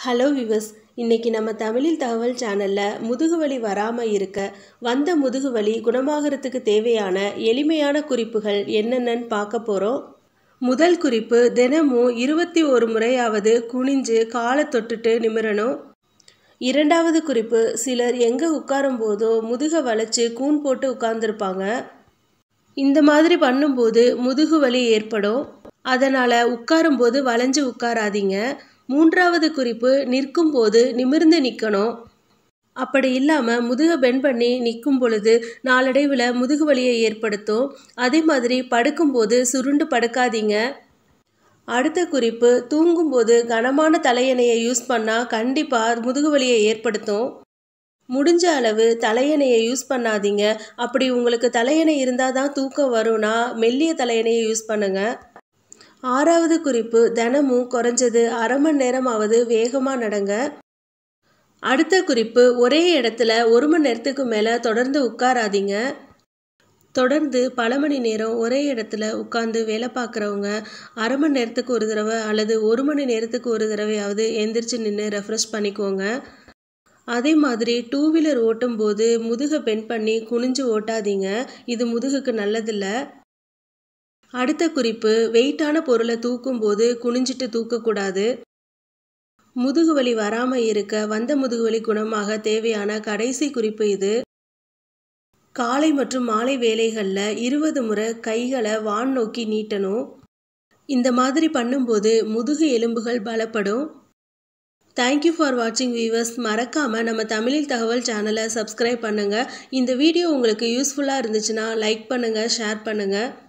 Hello விவஸ், இன்னைக்கு நம்ம தமிழில் தகவல் சேனலில் முதுகுவலி வராமல் இருக்க வந்த முதுகுவலி குணமாகறதுக்கு தேவையான எளிமையான குறிப்புகள் என்னென்னு பார்க்க போகிறோம். முதல் குறிப்பு, தினமும் 21 முறையாவது குனிஞ்சு காலை தொட்டுட்டு நிமிரணும். இரண்டாவது குறிப்பு, சிலர் எங்கே உட்காரும் போதோ முதுகை வளைச்சு கூன் போட்டு உட்கார்ந்துருப்பாங்க. இந்த மாதிரி பண்ணும்போது முதுகுவலி ஏற்படும். அதனால் உட்காரும்போது வளைஞ்சு உட்காராதீங்க. மூன்றாவது குறிப்பு, நிற்கும் போது நிமிர்ந்து நிற்கணும். அப்படி இல்லாமல் முதுகை பெண்ட் பண்ணி நிற்கும் பொழுது நாளடைவில் முதுகு வலியை ஏற்படுத்தும். அதே மாதிரி படுக்கும்போது சுருண்டு படுக்காதீங்க. அடுத்த குறிப்பு, தூங்கும்போது கனமான தலையணையை யூஸ் பண்ணால் கண்டிப்பாக முதுகு வலியை ஏற்படுத்தும். முடிஞ்ச அளவு தலையணையை யூஸ் பண்ணாதீங்க. அப்படி உங்களுக்கு தலையணை இருந்தால் தான் தூக்கம் வரும்னா மெல்லிய தலையணையை யூஸ் பண்ணுங்கள். ஆறாவது குறிப்பு, தினமும் குறைஞ்சது அரை மணி நேரமாவது வேகமாக நடங்க. அடுத்த குறிப்பு, ஒரே இடத்துல 1 மணி நேரத்துக்கு மேலே தொடர்ந்து உட்காராதீங்க. தொடர்ந்து பல மணி நேரம் ஒரே இடத்துல உட்காந்து வேலை பார்க்குறவங்க அரை மணி நேரத்துக்கு ஒரு தடவை அல்லது 1 மணி நேரத்துக்கு ஒரு தடவையாவது எந்திரிச்சு நின்று ரெஃப்ரெஷ் பண்ணிக்கோங்க. அதே மாதிரி 2 வீலர் ஓட்டும் போது முதுகை பெண்ட் பண்ணி குனிஞ்சு ஓட்டாதீங்க. இது முதுகுக்கு நல்லதில்லை. அடுத்த குறிப்பு, வெயிட்டான பொருளை தூக்கும் போது குனிஞ்சிட்டு தூக்கக்கூடாது. முதுகுவலி வராமல் இருக்க வந்த முதுகுவலி குணமாக தேவையான கடைசி குறிப்பு இது. காலை மற்றும் மாலை வேளைகளில் 20 முறை கைகளை வான் நோக்கி நீட்டணும். இந்த மாதிரி பண்ணும்போது முதுகு எலும்புகள் பலப்படும். தேங்க்யூ ஃபார் வாட்சிங் வியூவர்ஸ். மறக்காமல் நம்ம தமிழில் தகவல் சேனலை சப்ஸ்கிரைப் பண்ணுங்கள். இந்த வீடியோ உங்களுக்கு யூஸ்ஃபுல்லாக இருந்துச்சுன்னா லைக் பண்ணுங்கள், ஷேர் பண்ணுங்கள்.